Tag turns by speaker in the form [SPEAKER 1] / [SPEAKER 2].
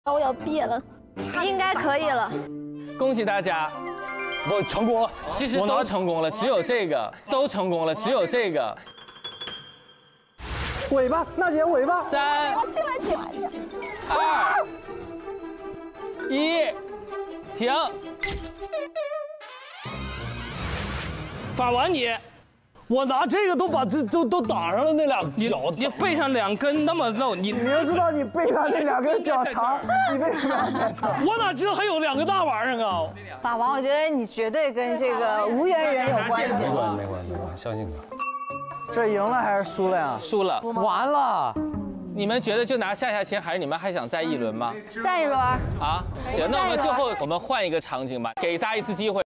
[SPEAKER 1] 我要憋了，应该可以了。
[SPEAKER 2] 恭喜大家，
[SPEAKER 3] 我成功了。
[SPEAKER 2] 其实都成功了，只有这个都成功了，只有这个。
[SPEAKER 3] 尾巴，娜姐尾巴。
[SPEAKER 2] 3、
[SPEAKER 1] 进来。
[SPEAKER 2] 2、1，停。
[SPEAKER 4] 法完你，
[SPEAKER 3] 我拿这个都把这都打上了那俩脚。
[SPEAKER 4] 你背上2根那么漏，你
[SPEAKER 3] 明知道你背上那2根脚长，你为什么要在这？我哪知道还有2个大玩意儿啊！
[SPEAKER 1] 法王，我觉得你绝对跟这个无缘人有关系。
[SPEAKER 3] 没关系，相信他。这赢了还是输了呀？
[SPEAKER 2] 输了，
[SPEAKER 3] 完了。
[SPEAKER 2] 你们觉得就拿下签，还是你们还想再一轮吗？
[SPEAKER 1] 再一轮
[SPEAKER 2] 啊，行，那我们最后我们换一个场景吧，给大家一次机会。